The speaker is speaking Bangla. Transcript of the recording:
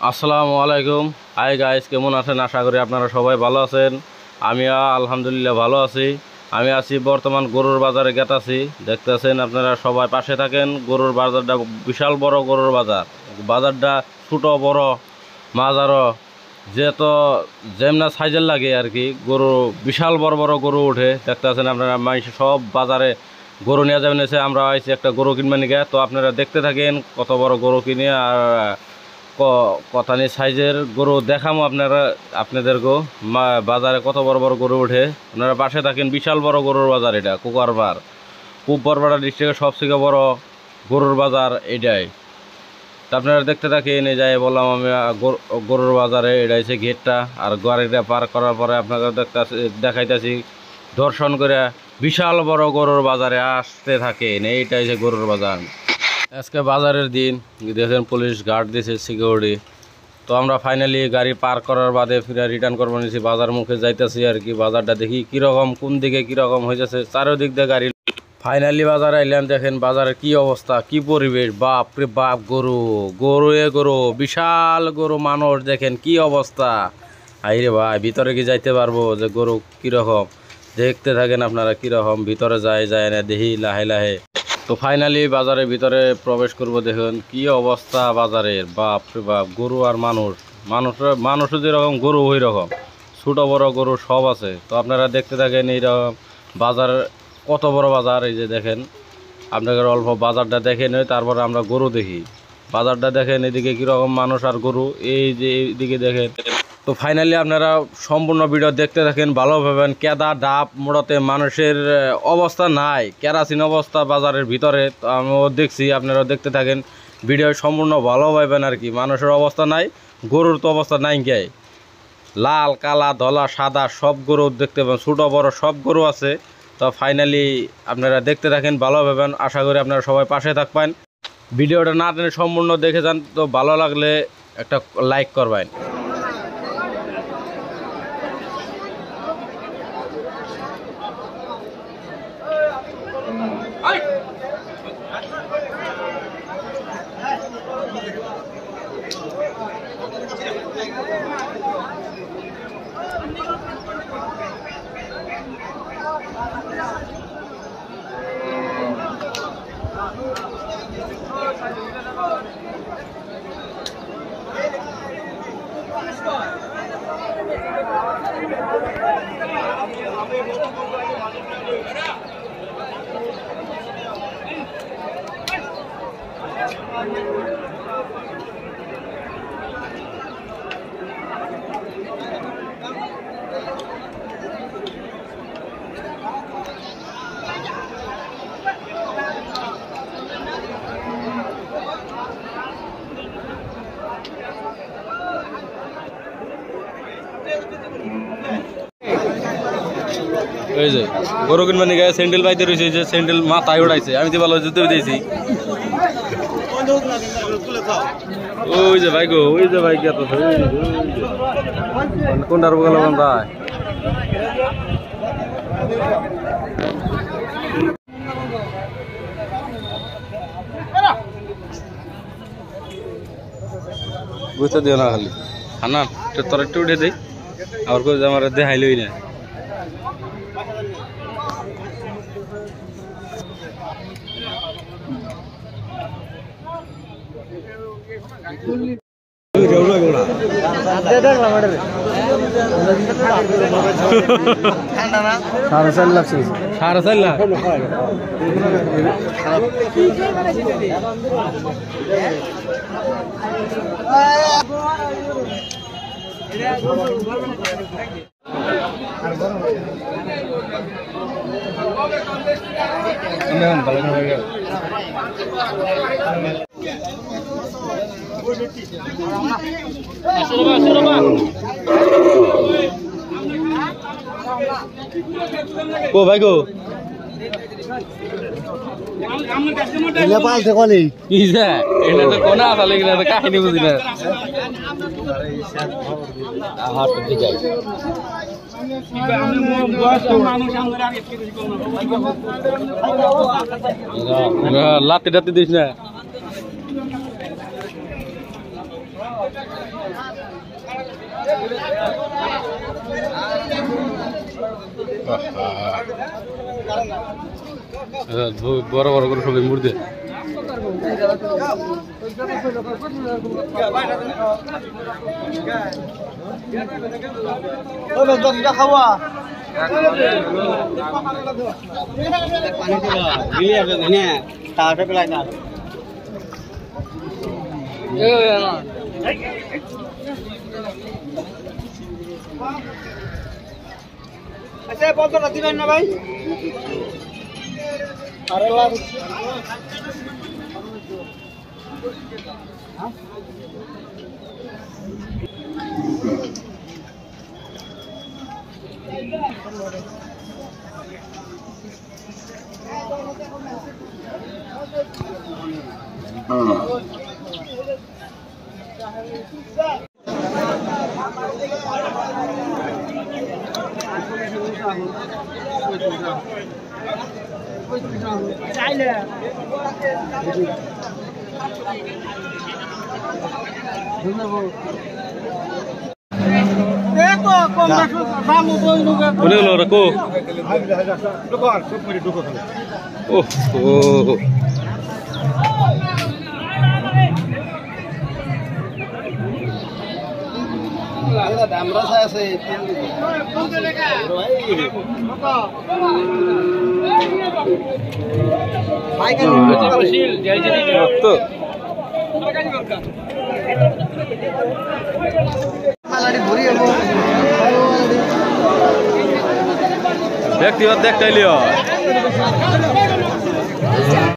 আসসালামু আলাইকুম। হাই গাইস, কেমন আছেন? আশা করি আপনারা সবাই ভালো আছেন। আমি আলহামদুলিল্লাহ ভালো আছি। আমি আছি বর্তমান গরুর বাজারে গেতাছি। দেখতেছেন আপনারা সবাই পাশে থাকেন। গরুর বাজারটা বিশাল বড় গরুর বাজার। বাজারটা ছোটো বড় মাজারও যেহেতু যেমনা সাইজের লাগে আর কি। গরু বিশাল বড় বড় গরু উঠে দেখতেছেন আপনারা। মানুষ সব বাজারে গরু নিয়ে যাবেন এসে আমরা আইছি একটা গরু কিনবে নিকে। তো আপনারা দেখতে থাকেন কত বড় গরু কিনে আর কতানি সাইজের গরু দেখামো আপনাদেরকেও বাজারে কত বড় বড় গরু ওঠে। আপনারা পাশে থাকেন। বিশাল বড় গরুর বাজার এটা কুকারবার পূব বরপাড়া ডিস্ট্রিক্টের সবথেকে বড় গরুর বাজার এটাই। তা আপনারা দেখতে থাকেন। এই যাই বললাম আমি গরুর বাজারে এটা হচ্ছে গেটটা। আর গাড়িটা পার করার পরে আপনাদের দেখাইতেছি দর্শন করে বিশাল বড় গরুর বাজারে আসতে থাকেন। এইটা হচ্ছে গরুর বাজার। আজকে বাজারের দিন দেখেন পুলিশ গার্ড দিয়েছে সিকিউরিটি। তো আমরা ফাইনালি গাড়ি পার করার বাদে ফিরে রিটার্ন করবো নিয়েছি। বাজার মুখে যাইতেছি আর কি। বাজারটা দেখি কীরকম, কোন দিকে কীরকম হয়েছে। চারিদিক দিয়ে গাড়ি। ফাইনালি বাজারে আইলাম। দেখেন বাজারের কি অবস্থা, কি পরিবেশ। বাপ রে বাপ, গরু বিশাল গরু। মানুষ দেখেন কি অবস্থা। আইরে ভাই, ভিতরে কি যাইতে পারবো যে গরু কীরকম? দেখতে থাকেন আপনারা কীরকম ভিতরে যায় না দেখি লাহে লাহে। তো ফাইনালি বাজারের ভিতরে প্রবেশ করব। দেখুন কি অবস্থা বাজারের। বাপ রে বাপ, গরু আর মানুষও যেরকম গরু ওই রকম। ছোটো বড় গরু সব আছে। তো আপনারা দেখতে থাকেন এইরকম বাজার কত বড় বাজার। এই যে দেখেন আপনাদের অল্প বাজারটা দেখে নেই, তারপরে আমরা গরু দেখি। বাজারটা দেখেন এদিকে কীরকম মানুষ আর গরু। এই যে এইদিকে দেখেন। তো ফাইনালি আপনারা সম্পূর্ণ ভিডিও দেখতে থাকেন, ভালো ভাবেন। কেদা ডাব মোড়াতে মানুষের অবস্থা নাই, কেরাসিন অবস্থা বাজারের ভিতরে। তো আমিও দেখছি, আপনারাও দেখতে থাকেন। ভিডিও সম্পূর্ণ ভালো ভাবেন আর কি। মানুষের অবস্থা নাই, গরুর তো অবস্থা নাই কে। লাল কালা ধলা সাদা সব গরু দেখতে পাবেন, ছোটো বড় সব গরু আছে। তো ফাইনালি আপনারা দেখতে থাকেন, ভালো ভাবেন। আশা করি আপনারা সবাই পাশে থাকবেন। ভিডিওটা না টেনে সম্পূর্ণ দেখে যান। তো ভালো লাগলে একটা লাইক করবেন। এই যে গরু কিনবার নিয়ে স্যান্ডেল বাইতে রয়েছে, যে স্যান্ডেল মাথায় উড়াইছে। আমি তো ভালো জুতো দিয়েছি। ওই যে ভাই গো, ওই যে ভাই কত কোনটার গেল আমরা। বুঝতে দিও না খালি খানা তোর একটু উঠে দেই। আর আমার দেখাইলই না। সাড়ে 4 লাখ। को भाई को पालते कली तो कोना था, लेकिन काहिनी बुझी ना। লাতি টাতি দিস না। বড় বড় করে সবাই মুড়দে খাওয়া আচ্ছা বলতো না দিবেন না ভাই আরে লাভ চাইলে দেখো কম দাম কোনে হলো রাখো ও ও আমরা আছে ব্যক্তিগত দেখতে